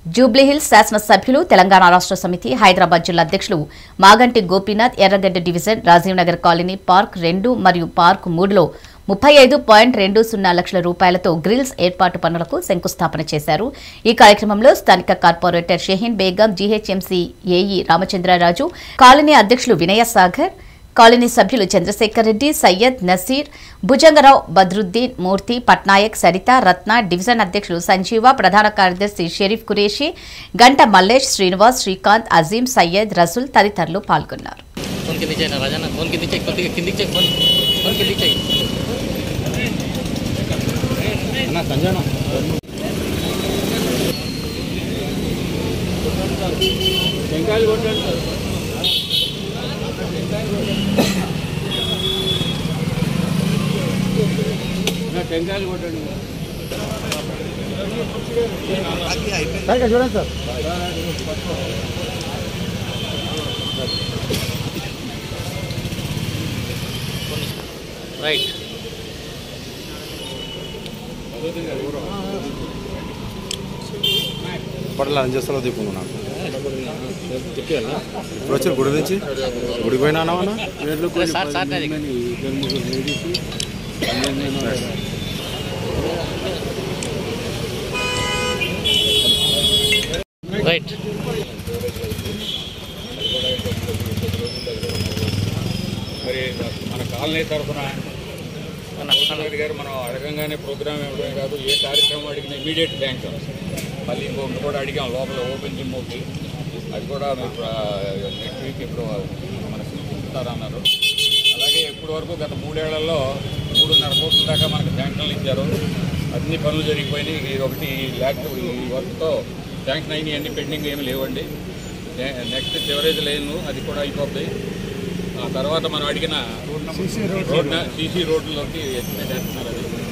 జూబ్లీహిల్స్ శాసనసభ్యులు తెలంగాణ రాష్ట్ర సమితి హైదరాబాద్ జిల్లా అధ్యక్షులు Maganti Gopinath Erragadda division Rajiv Nagar colony park 2 మరియు పార్క్ 3లో 35.20 లక్షల రూపాయలతో గ్రిల్స్ ఏర్పాటు పనులకు శంకుస్థాపన చేశారు. ఈ కార్యక్రమంలో స్థానిక corporator Shaheen Begum, GHMC AE Ramachandraraju, colony అధ్యక్షులు వినయ సాగర్, కాలనీ సభ్యులు చంద్రశేఖర్ రెడ్డి, సయ్యద్, నసీర్, భుజంగరావు, బద్రుద్దీన్, మూర్తి, పట్నాయక్, సరిత, రత్న, డివిజన్ అధ్యక్షులు సంజీవ, ప్రధాన కార్యదర్శి షరీఫ్ కురేషి, గంట మల్లేష్, శ్రీనివాస్, శ్రీకాంత్, అజీం, సయ్యద్, రసూల్ తదితరులు పాల్గొన్నారు. చూడండి సార్. రైట్ పట్ల ఏం చేస్తారో దిక్కును నాకు ఇప్పుడు వచ్చారు గుడి నుంచి గుడికి పోయినా రైట్ మరి మన కాలనీ తరఫున గారు మనం అడగంగానే ప్రోగ్రామ్ ఇవ్వడమే కాదు, ఏ కార్యక్రమం అడిగినా ఇమీడియట్ థ్యాంక్స్. మళ్ళీ ఇంకొకటి కూడా అడిగాం లోపల ఓపెన్ జిమ్ ఒకటి, అది కూడా మీరు నెక్స్ట్ వీక్ ఇప్పుడు మనకు ఇస్తారన్నారు. అలాగే ఇప్పటి వరకు గత 3 ఏళ్లలో 3.5 కోట్ల దాకా మనకు శాంక్షన్లు ఇచ్చారు. అన్ని పనులు జరిగిపోయినాయి. ఇది ఒకటి ఈ వర్క్తో శాంక్షన్ అయినవి అన్ని పెండింగ్ ఏమి లేవండి. నెక్స్ట్ చివరేజ్ లేను, అది కూడా అయిపోతుంది. ఆ తర్వాత మనం అడిగిన సీసీ రోడ్లలోకి ఎస్టిమేట్ వేస్తున్నారు.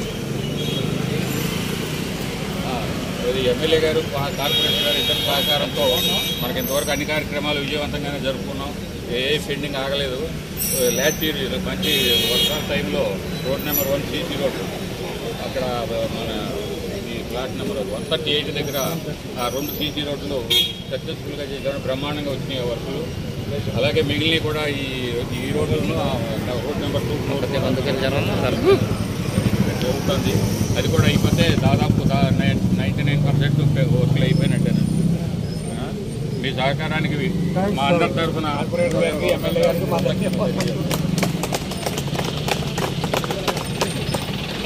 అది ఎమ్మెల్యే గారు, కార్పొరేటర్ గారు ఇద్దరు సహకారంతో మనకి ఇంతవరకు అన్ని కార్యక్రమాలు విజయవంతంగానే జరుపుకున్నాం. ఏ పెండింగ్ ఆగలేదు. లాస్ట్ ఇయర్ మంచి వర్షాల టైంలో రోడ్ నెంబర్ 1 సీసీ రోడ్, అక్కడ మన ఈ ప్లాట్ నెంబర్ 138 దగ్గర ఆ 2 సీసీ రోడ్లు సక్సెస్ఫుల్గా చేశారు. బ్రహ్మాండంగా వచ్చినాయి వర్కులు. అలాగే మిగిలినవి కూడా ఈ రోడ్లను రోడ్ నెంబర్ 2 జరుగుతుంది. అది కూడా అయిపోతే దాదాపు 99% వర్కులు అయిపోయినట్టేనండి. మీ సహకారానికి మా అందరి తరఫున ఎమ్మెల్యే గారికి